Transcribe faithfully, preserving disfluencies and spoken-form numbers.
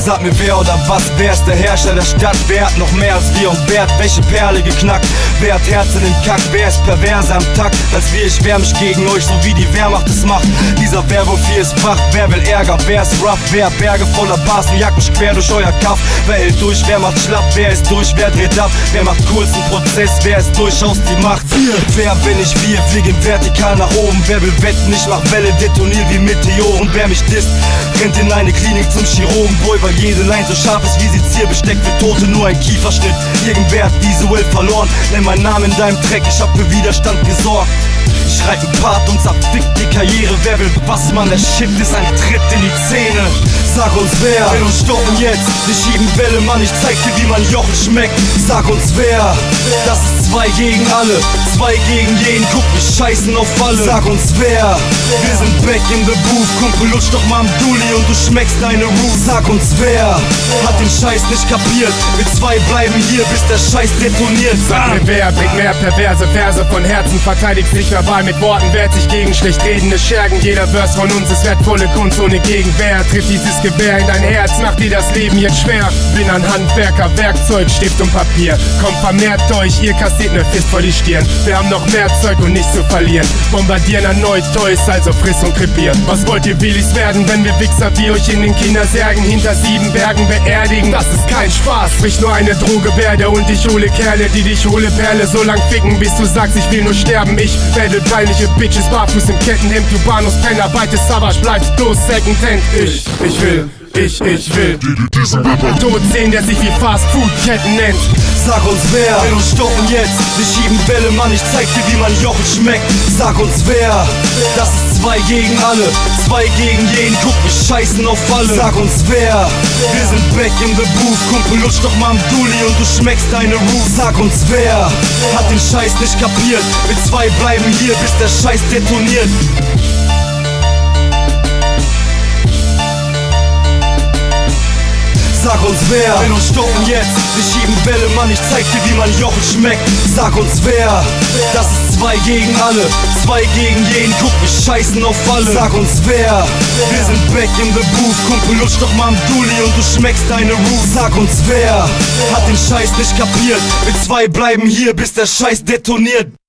Sag mir wer oder was, wer ist der Herrscher der Stadt? Wer hat noch mehr als wir und wer hat welche Perle geknackt? Wer hat Herzen im Kack, wer ist perverser am Takt? Als wir, ich wehr mich gegen euch, so wie die Wehrmacht es macht. Dieser Werwolf hier ist wach, wer will Ärger, wer ist rough? Wer hat Berge voller Bars und jagt mich quer durch euer Kaff? Wer hält durch, wer macht schlapp, wer ist durch, wer dreht ab? Wer macht kurzen Prozess, wer ist durchaus die Macht? Wir, wer bin ich, wir fliegen vertikal nach oben. Wer will wetten, ich mach Welle, detonier wie Meteoren. Wer mich disst, rennt in eine Klinik zum Chirurgen. Boy, weil jede Line so scharf ist wie Sezierbesteck für Tote, nur ein Kieferschnitt. Irgendwer hat visuell verloren. Nenn meinen Namen in deinem Track, ich hab für Widerstand gesorgt. Ich schreib ein Part und zerfickt die Karriere. Wer will was, man, der Shit ist ein Tritt in die Zähne. Sag uns wer, will uns stoppen jetzt. Wir schieben Bälle, Mann, ich zeig dir, wie man Jochen schmeckt. Sag uns wer, das ist zwei gegen alle, zwei gegen jeden, guck, wir scheißen auf alle. Sag uns wer, wir sind back in the booth. Kumpel, lutsch doch mal am Dulli und du schmeckst deine Roots. Sag uns wer, hat den Scheiß nicht kapiert. Wir zwei bleiben hier, bis der Scheiß detoniert. Sag mir wer, bringt mehr perverse Verse von Herzen, verteidigt sich verbal mit Worten, wehrt sich gegen schlecht redende Schergen. Jeder Verse von uns ist wertvolle Kunst ohne Gegenwehr. Trifft dieses Gewehr in dein Herz, macht dir das Leben jetzt schwer. Bin ein Handwerker, Werkzeug, Stift und Papier. Kommt vermehrt euch, ihr kassiert ne Fist vor die Stirn. Wir haben noch mehr Zeug und nichts zu verlieren. Bombardieren erneut Toys, also friss und krepier. Was wollt ihr Willis werden, wenn wir Wichser wie euch in den Kindersärgen hinter sieben Bergen beerdigen? Das ist kein Spaß, sprich nur eine Drohgebärde und ich hole Kerle, die dich hole Perle so lang ficken, bis du sagst, ich will nur sterben. Ich werde peinliche Bitches, barfuß im Kettenhemd, du Bahnhofspenner, beite Savage, bleibst bloß Secondhand. Ich, ich will, ich, ich will Tod sehen, der sich wie Fast-Food-Ketten nennt. Sag uns wer, will uns stoppen jetzt. Wir schieben Bälle, Mann, ich zeig dir, wie man Jochen schmeckt. Sag uns wer, das ist zwei gegen alle, zwei gegen jeden, guck, wir scheißen auf alle. Sag uns wer, wir sind back in the booth. Kumpel, lutsch doch mal am Dulli und du schmeckst deine Roots. Sag uns wer, hat den Scheiß nicht kapiert. Wir zwei bleiben hier, bis der Scheiß detoniert. Sag uns wer, will uns stoppen jetzt. Wir schieben Bälle, Mann, ich zeig dir, wie man Jochen schmeckt. Sag uns wer, das ist zwei gegen alle, zwei gegen jeden, guck, wir scheißen auf alle. Sag uns wer, wir sind back in the booth. Kumpel, lutsch doch mal am Dulli und du schmeckst deine Roots. Sag uns wer, hat den Scheiß nicht kapiert. Wir zwei bleiben hier, bis der Scheiß detoniert.